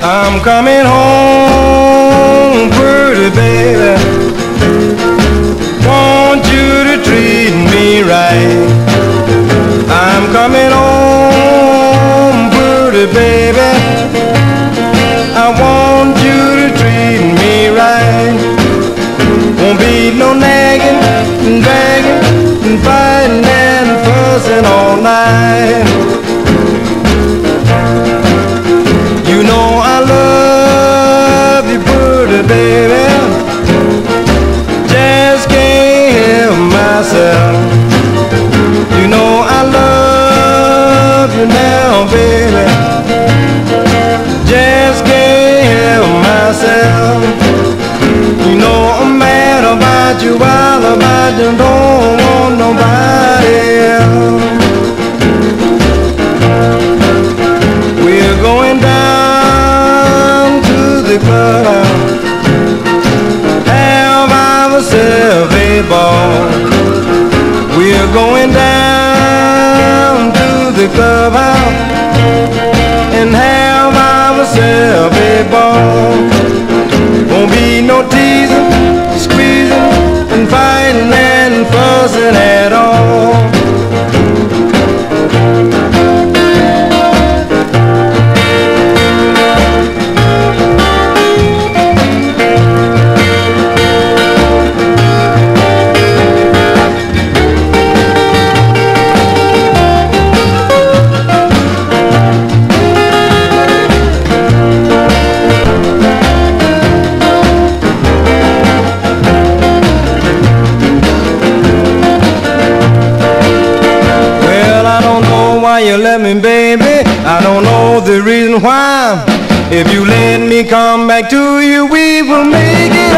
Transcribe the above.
I'm coming home, pretty baby. Want you to treat me right. I'm coming home, pretty baby. I want you to treat me right. Won't be no nagging and dragging and fighting and fussing all night. You know I love you, pretty baby. Just can't help myself. You know I love you now, baby. Just can't help myself. You know I'm mad about you, wild about you, don't want nobody else. We're going down to the club, have ourselves a ball. We're going down to the clubhouse and have ourselves a ball. Won't be no teasing, squeezing, and fighting and fussing at all. You left me, baby, I don't know the reason why. If you let me come back to you, we will make it